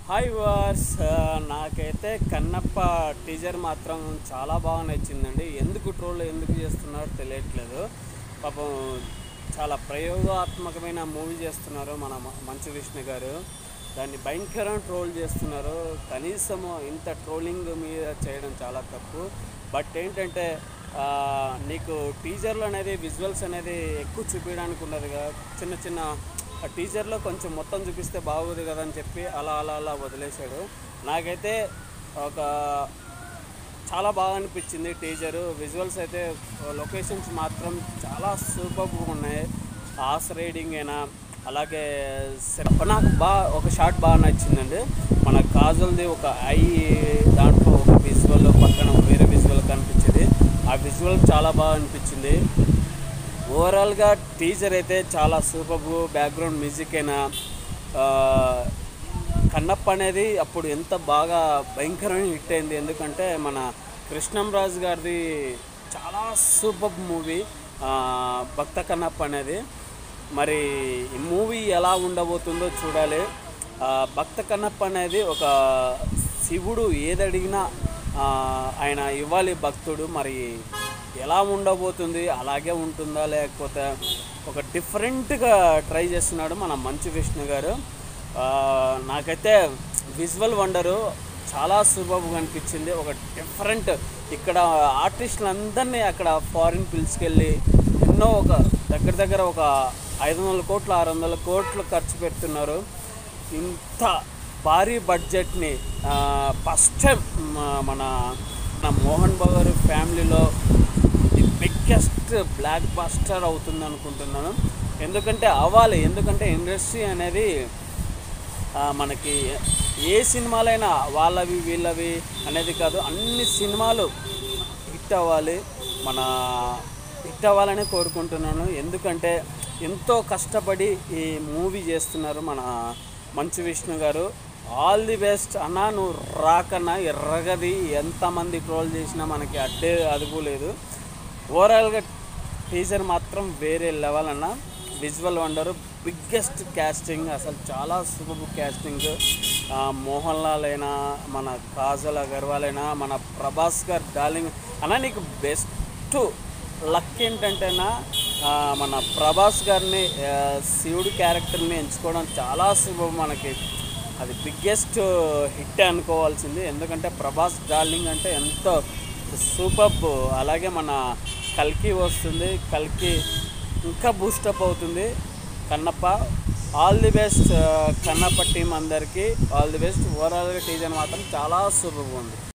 Hi wars నాకైతే Kannappa teaser మాత్రం చాలా బాగా నచ్చిందండి. ఎందుకు చేస్తున్నారో తెలియట్లేదు. పాపం చాలా ప్రయోగాత్మకమైన మూవీ చేస్తున్నారు మన మంచు విష్ణు గారు. దాన్ని భయంకరంగా ట్రోల్ చేస్తున్నారు. కనీసము ఇంత ట్రోలింగ్ మీద చేయడం చాలా తప్పు. బట్ ఏంటంటే నీకు టీజర్లు అనేది విజువల్స్ అనేది ఎక్కువ చూపించడానికి ఉన్నదిగా. చిన్న చిన్న ఆ టీజర్లో కొంచెం మొత్తం చూపిస్తే బాగోదు కదా అని చెప్పి అలా అలా అలా వదిలేశాడు. నాకైతే ఒక చాలా బాగా అనిపించింది టీజరు. విజువల్స్ అయితే లొకేషన్స్ మాత్రం చాలా సూపర్గా ఉన్నాయి. హార్స్ రైడింగ్ అయినా అలాగే నాకు ఒక షాట్ బాగా నచ్చిందండి. మన కాజల్ది ఒక ఐ దాంట్లో ఒక విజువల్ పక్కన వేరే విజువల్ కనిపించింది. ఆ విజువల్ చాలా బాగా అనిపించింది. ఓవరాల్గా టీజర్ అయితే చాలా సూపర్. బ్యాక్గ్రౌండ్ మ్యూజిక్ అయినా కన్నప్ప అనేది అప్పుడు ఎంత బాగా భయంకరమైన హిట్ అయింది. ఎందుకంటే మన కృష్ణంరాజు గారిది చాలా సూపర్ మూవీ భక్త కన్నప్ప అనేది. మరి ఈ మూవీ ఎలా ఉండబోతుందో చూడాలి. భక్త కన్నప్ప అనేది ఒక శివుడు ఏదడిగినా ఆయన ఇవ్వాలి భక్తుడు. మరి ఎలా ఉండబోతుంది, అలాగే ఉంటుందా లేకపోతే ఒక డిఫరెంట్గా ట్రై చేస్తున్నాడు మన మంచు విష్ణు గారు. నాకైతే విజువల్ వండరు చాలా సూపర్గా అనిపించింది. ఒక డిఫరెంట్ ఇక్కడ ఆర్టిస్టులందరినీ అక్కడ ఫారిన్ పిలుచుకెళ్ళి ఎన్నో ఒక దగ్గర ఒక 500 కోట్లు 600 కోట్లు ఖర్చు పెడుతున్నారు. ఇంత భారీ బడ్జెట్ని ఫస్ట్ టైం మన మోహన్ బాబు గారి ఫ్యామిలీలో బిగ్గెస్ట్ బ్లాక్ బస్టర్ అవుతుంది అనుకుంటున్నాను. ఎందుకంటే ఇండస్ట్రీ అనేది మనకి ఏ సినిమాలైనా వాళ్ళవి వీళ్ళవి అనేది కాదు, అన్ని సినిమాలు హిట్ అవ్వాలని కోరుకుంటున్నాను. ఎందుకంటే ఎంతో కష్టపడి ఈ మూవీ చేస్తున్నారు మన మంచు విష్ణు గారు. ఆల్ ది బెస్ట్ అన్నా. నువ్వు రాకన్నా ఎర్రగది ఎంతమంది ట్రోల్ చేసినా మనకి అదుపు లేదు. ఓవరాల్గా టీజర్ మాత్రం వేరే లెవెల్ అన్న. విజువల్ వండరు, బిగ్గెస్ట్ క్యాస్టింగ్, అసలు చాలా సూపర్ క్యాస్టింగ్. మోహన్ లాల్ అయినా మన కాజల్ అగర్వాల్ అయినా మన ప్రభాస్ గారు డార్లింగ్ అన్న. నీకు బెస్ట్ లక్ ఏంటంటేనా మన ప్రభాస్ గారిని శివుడి క్యారెక్టర్ని ఎంచుకోవడం చాలా సూపర్. మనకి అది బిగ్గెస్ట్ హిట్ అనుకోవాల్సింది. ఎందుకంటే ప్రభాస్ డార్లింగ్ అంటే ఎంతో సూపర్. అలాగే మన కల్కి వస్తుంది, కల్కి ఇంకా బూస్టప్ అవుతుంది. Kannappa all the best. Kannappa team అందరికీ ఆల్ ది బెస్ట్. ఓవరాల్గా టీజర్ మాత్రం చాలా సూపర్గా ఉంది.